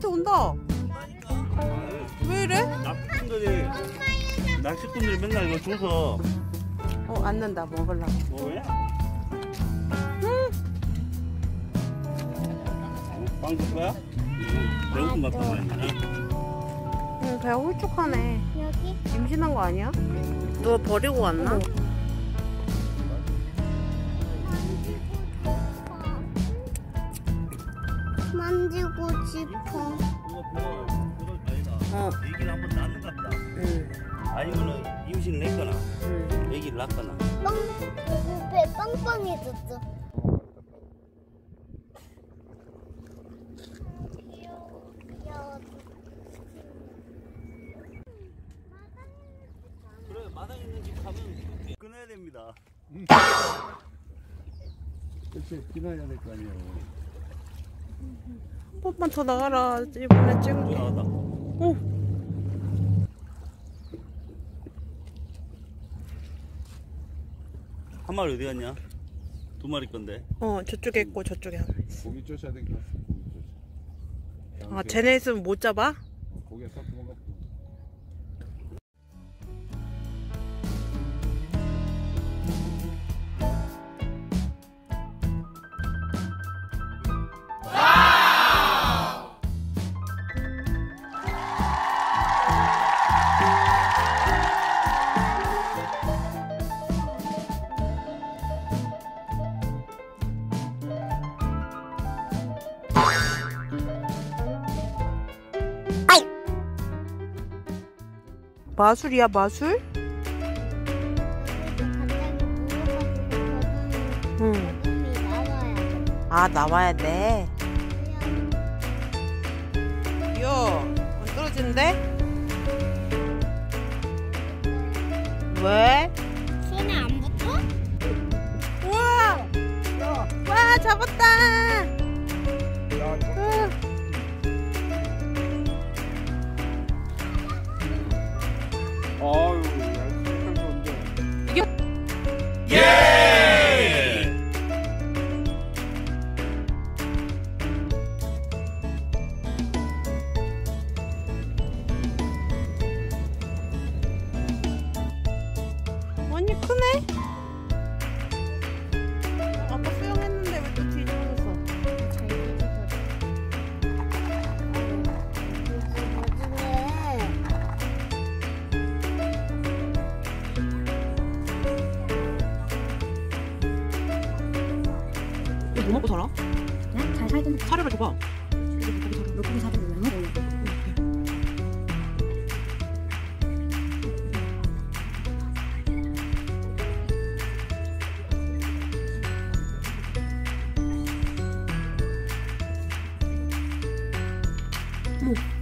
우리한테 온다. 왜 이래? 낚시꾼들이 맨날 이거 줘서. 앉는다, 먹으려고. 뭐야? 빵 줄 거야? 배고픈 것 같아. 응, 배가 홀쭉하네. 여기? 임신한 거 아니야? 너 버리고 왔나? 만지고 싶어. 애기를 한번 낳는 것 같다. 아니면은 임신 냈거나, 애기를 낳거나. 배 빵빵해졌어. 그래, 마당 있는 집 가면 끊어야 됩니다. 그치, 끊어야 될 거 아니야. 한 번만 더 나가라. 이번에 찍을게. 나왔다. 오. 한 마리 어디 갔냐? 두 마리 건데. 저쪽에 있고 저쪽에 하나 있어. 고기 쫓아야 될 것 같아. 고기 쫓아. 쟤네 있으면 못 잡아? 고기에 싹 도망가. 마술이야, 마술? 응. 나와야 돼. 안 떨어지는데? 왜? 손에 안 붙어? 우와! 와, 잡았다! 아유, 얄쌍한 건데. 이게 예! 언니 크네? 아까 수영했는데 왜 또 뒤집어졌어? 이거 뭐 먹고 살아? 응? 잘 살던 사료를 줘봐. 물고기 사료 먹는 거. 뭐?